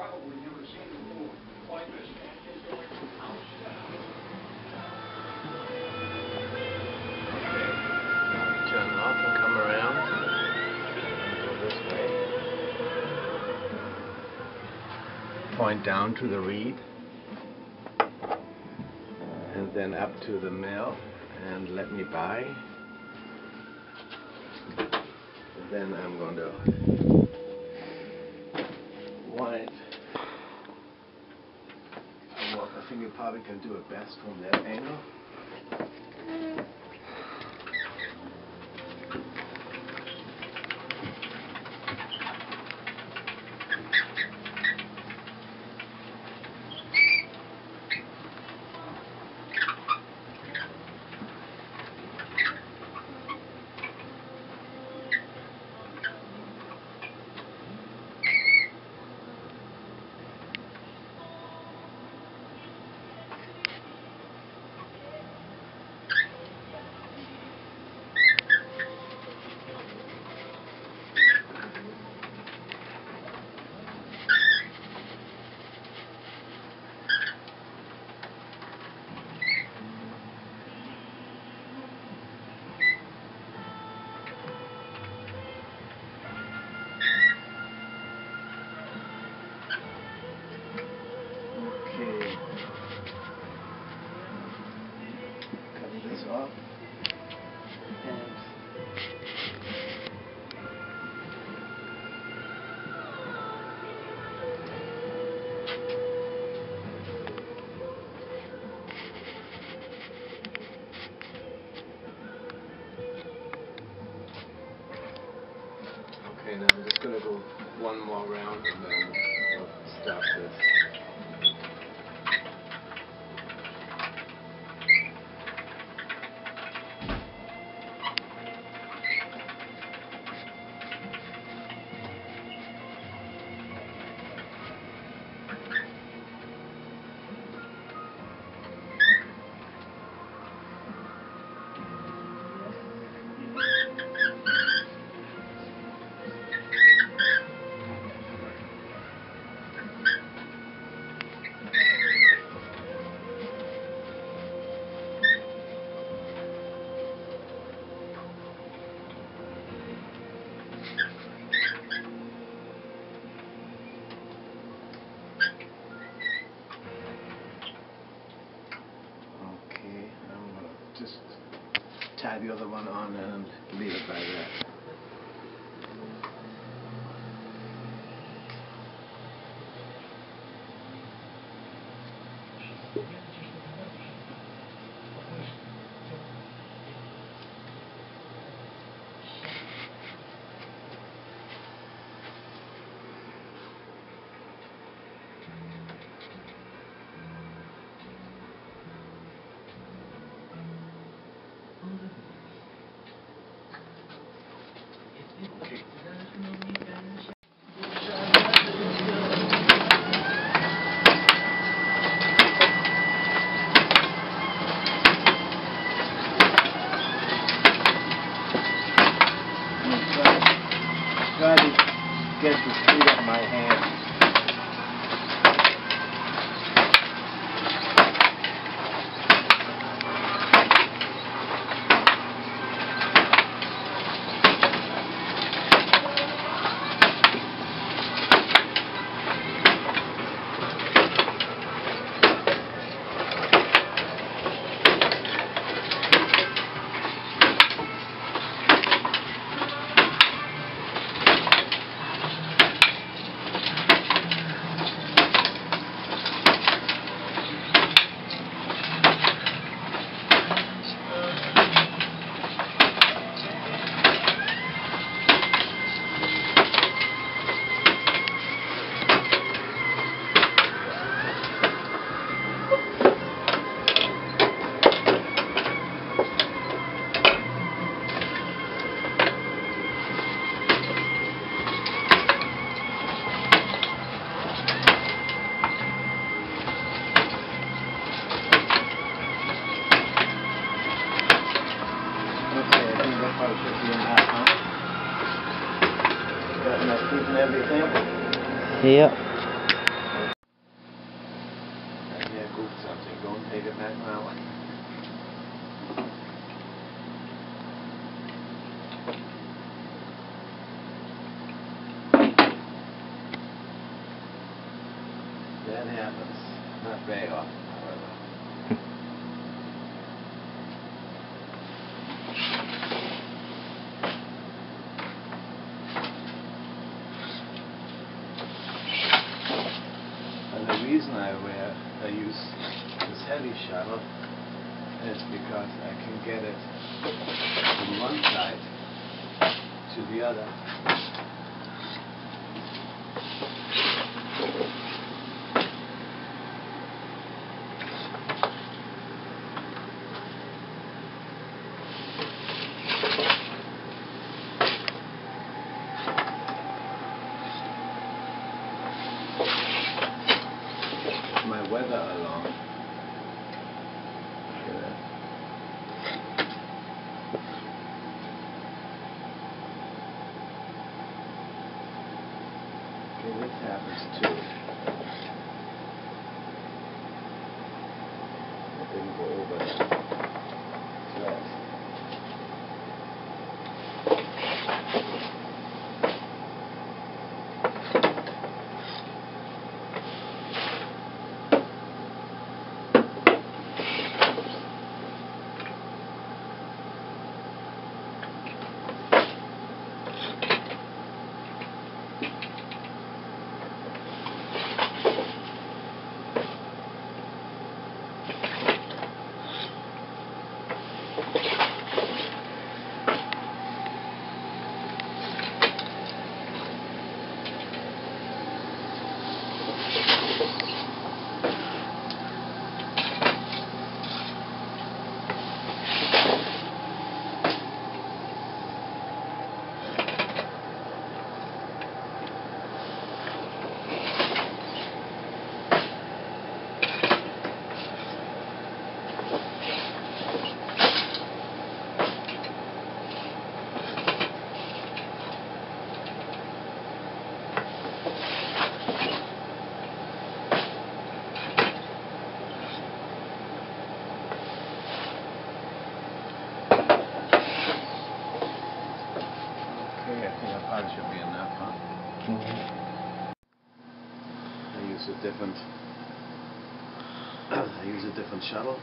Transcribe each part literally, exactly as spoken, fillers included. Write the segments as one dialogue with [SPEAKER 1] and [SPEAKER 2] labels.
[SPEAKER 1] probably never seen before. Like this man is going house to house.
[SPEAKER 2] Okay, now turn off and come around. Go this way. Point down to the reed. And then up to the mill. And let me by. And then I'm going to wind. Well, I think you probably can do it best from that angle. This off and okay, now I'm just going to go one more round and then we'll stop this. Just tie the other one on and leave it by that. Try to get the speed of my hand.
[SPEAKER 3] Got enough food and everything? Yep.
[SPEAKER 2] That happens. Not very often, however. And the reason I wear, I use this heavy shuttle is because I can get it from one side to the other. My weather alarm. Look at that. Okay, this happens too. It didn't go over fast. That should be enough, huh?
[SPEAKER 3] Mm-hmm.
[SPEAKER 2] I use a different I use a different shuttle.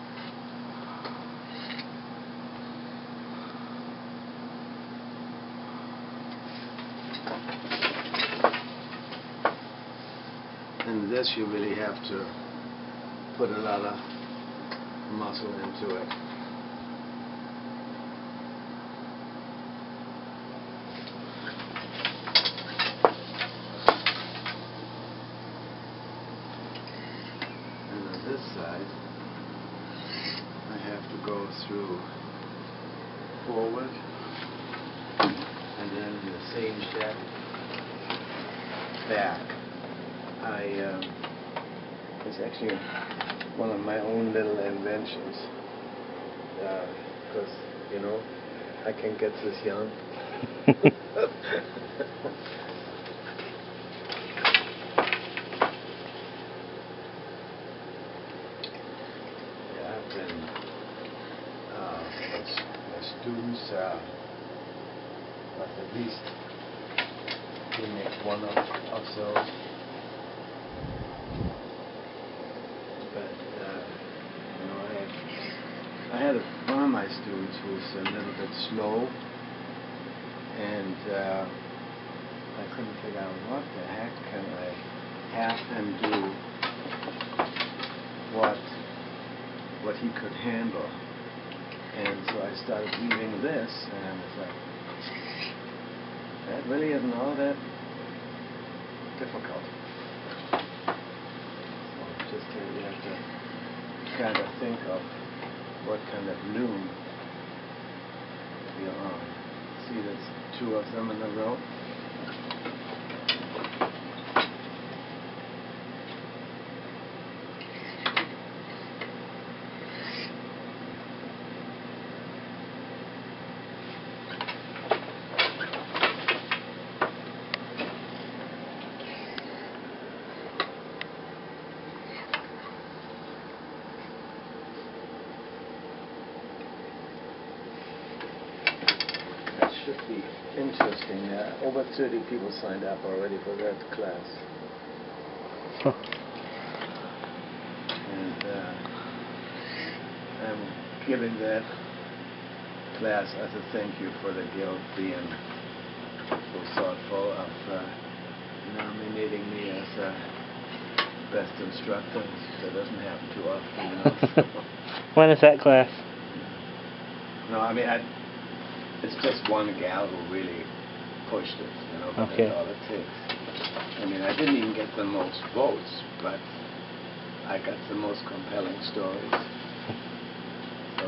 [SPEAKER 2] And this you really have to put a lot of muscle into it. This side, I have to go through forward and then in the same step back. I um, it's actually one of my own little inventions because uh, you know I can get this young. And uh, my students uh, but at least we make one of, of those. But uh, you know, I, I had a, one of my students who was a little bit slow, and uh, I couldn't figure out what the heck can I have him do what what he could handle. And so I started weaving this, and it's like, that really isn't all that difficult. So just uh, you have to kind of think of what kind of loom you're on. See, there's two of them in a row. Should be interesting. Uh, over thirty people signed up already for that class.
[SPEAKER 3] Huh.
[SPEAKER 2] uh, I'm giving that class as a thank you for the guild being so thoughtful of uh, nominating me as a best instructor. That doesn't happen too often, you know.
[SPEAKER 3] When is that class?
[SPEAKER 2] No, I mean, I, it's just one gal who really pushed it, you know, but
[SPEAKER 3] Okay.
[SPEAKER 2] that's all it takes. I mean, I didn't even get the most votes, but I got the most compelling stories. So,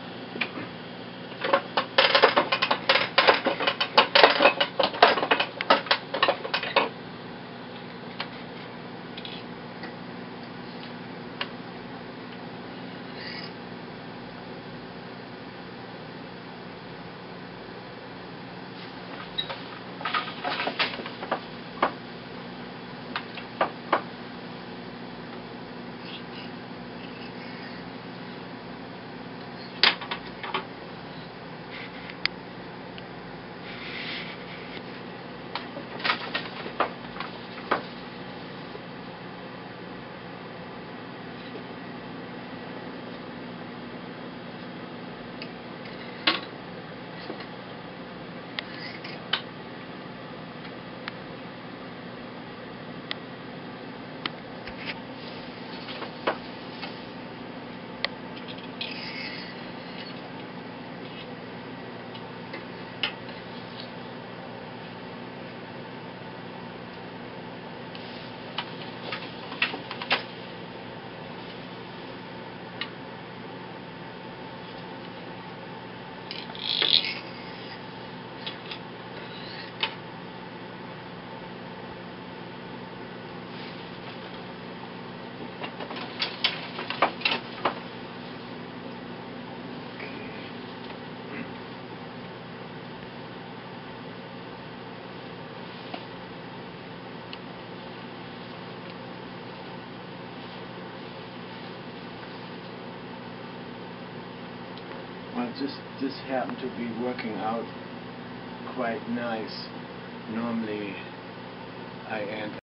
[SPEAKER 2] well, just this happened to be working out quite nice. Normally, I end